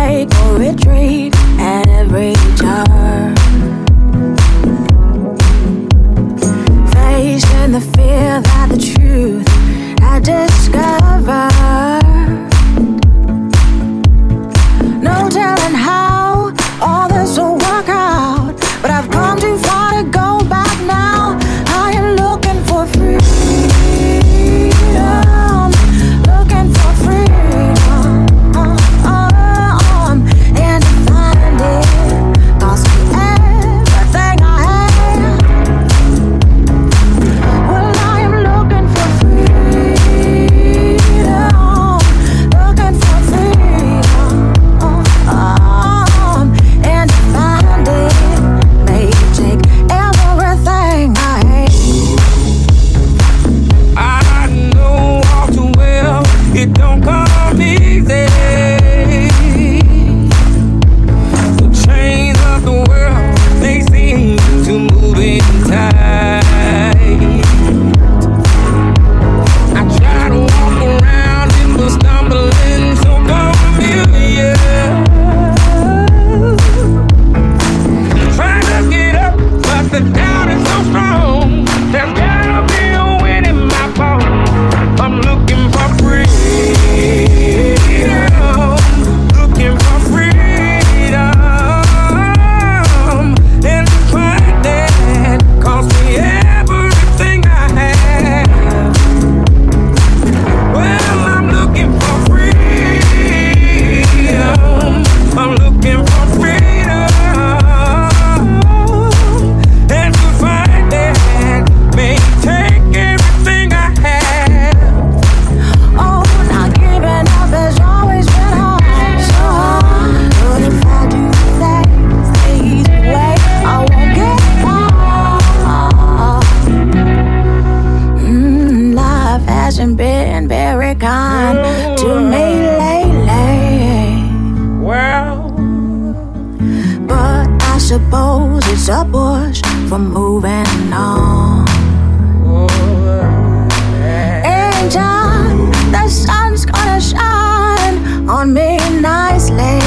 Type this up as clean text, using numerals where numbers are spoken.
break or retreat at every turn. Facing the fear that the truth I discovered. No telling how all this will work out, but I've come too far to go back now. I am looking for freedom, looking for freedom, and to find it cost me everything I have. Well, I am looking for freedom, looking for freedom, and to find it may take everything I hate. I know all too well it don't come easy. The chains of the world, they seem to move in tight. I try to walk around in the stumbling so familiar. Trying to get up, but the doubt is so strong. There's gotta be a win in my phone. I'm looking for freedom, looking for freedom, and to find that cost me everything I have. Well, I'm looking for freedom, I'm looking for freedom, and to find that may take everything I have. Oh, not giving up has always been hard, so hard. But if I do things the easy way, I won't get far. Life hasn't been very kind to me lately, Well, but I suppose it's a push for moving on. In time, the sun's gonna shine on me nicely.